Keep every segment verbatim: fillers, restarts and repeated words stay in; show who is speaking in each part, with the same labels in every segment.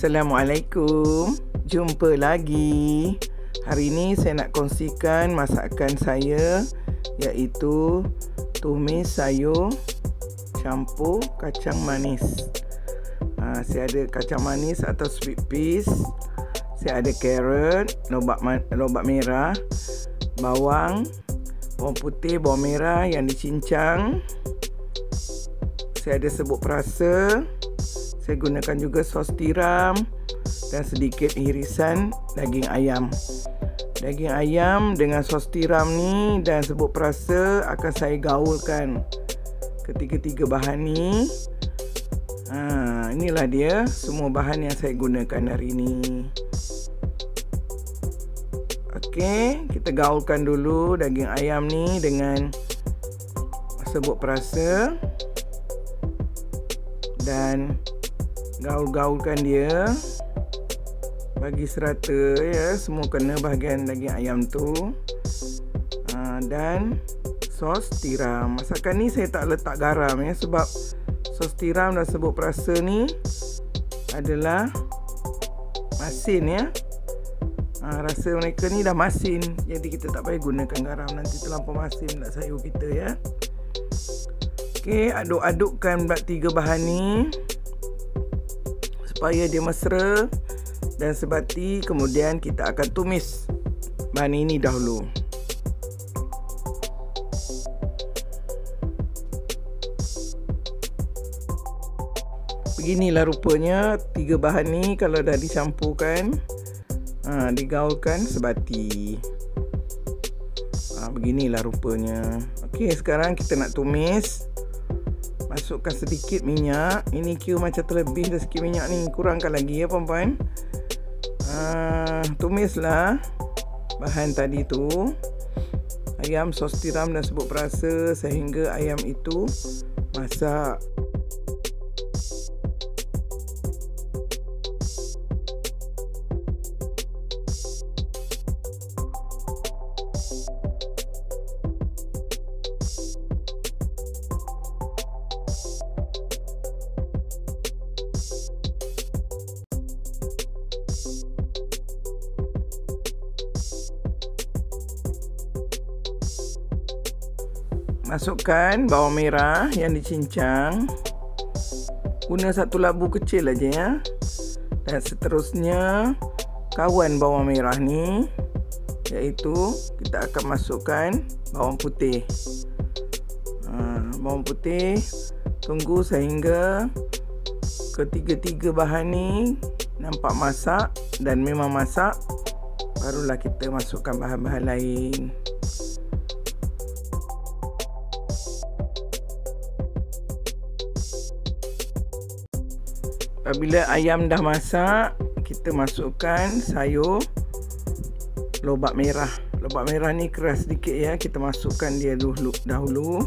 Speaker 1: Assalamualaikum. Jumpa lagi. Hari ini saya nak kongsikan masakan saya, iaitu tumis sayur campur kacang manis. ha, Saya ada kacang manis atau sweet peas. Saya ada carrot, lobak, lobak merah, bawang, bawang putih, bawang merah yang dicincang. Saya ada serbuk perasa. Saya gunakan juga sos tiram dan sedikit irisan daging ayam. Daging ayam dengan sos tiram ni dan serbuk perasa akan saya gaulkan ketiga-tiga bahan ni. ha, Inilah dia semua bahan yang saya gunakan hari ini. Okey, kita gaulkan dulu daging ayam ni dengan serbuk perasa dan gaul-gaulkan dia bagi serata ya, semua kena bahagian daging ayam tu. ha, Dan sos tiram. Masakan ni saya tak letak garam ya, sebab sos tiram dan serbuk perasa ni adalah masin ya. ha, Rasa mereka ni dah masin, jadi kita tak payah gunakan garam, nanti terlampau masin pula sayur kita ya. Okey, aduk-adukkan pula tiga bahan ni supaya dia mesra dan sebati. Kemudian kita akan tumis bahan ini dahulu. Beginilah rupanya tiga bahan ni kalau dah dicampurkan, ha, digaulkan sebati. ha, Beginilah rupanya. Okey, sekarang kita nak tumis. Masukkan sedikit minyak. Ini kira macam terlebih dah sikit minyak ni. Kurangkan lagi ya puan-puan. uh, Tumislah bahan tadi tu, ayam, sos tiram dan serbuk perasa, sehingga ayam itu masak. Masukkan bawang merah yang dicincang. Guna satu labu kecil aja ya. Dan seterusnya kawan bawang merah ni, iaitu kita akan masukkan bawang putih. ha, Bawang putih. Tunggu sehingga ketiga-tiga bahan ni nampak masak dan memang masak, barulah kita masukkan bahan-bahan lain. Apabila ayam dah masak, kita masukkan sayur lobak merah. Lobak merah ni keras sedikit ya, kita masukkan dia dulu dahulu.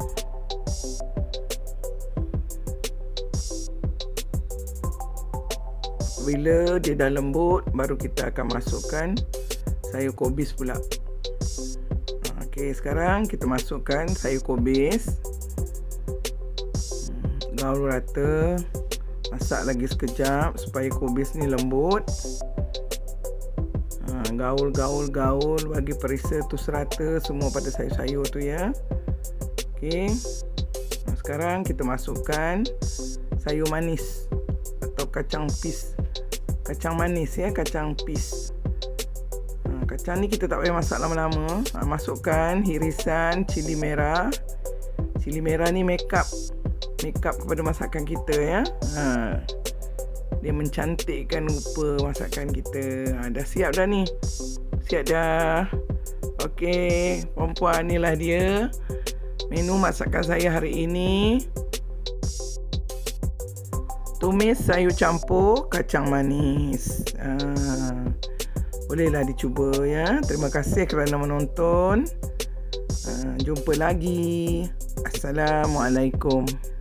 Speaker 1: Bila dia dah lembut, baru kita akan masukkan sayur kobis pula. Okey, sekarang kita masukkan sayur kobis. Gaul rata. Masak lagi sekejap supaya kobis ni lembut. ha, Gaul, gaul, gaul bagi perisa tu serata semua pada sayur-sayur tu ya. Okey. Nah, sekarang kita masukkan sayur manis atau kacang peas. Kacang manis ya, kacang peas. ha, Kacang ni kita tak payah masak lama-lama. ha, Masukkan irisan cili merah. Cili merah ni make up Make up kepada masakan kita ya. ha, Dia mencantikkan rupa masakan kita. ha, Dah siap dah ni. Siap dah. Okey, puan-puan, inilah dia menu masakan saya hari ini. Tumis sayur campur kacang manis. ha, Bolehlah dicuba ya. Terima kasih kerana menonton. ha, Jumpa lagi. Assalamualaikum.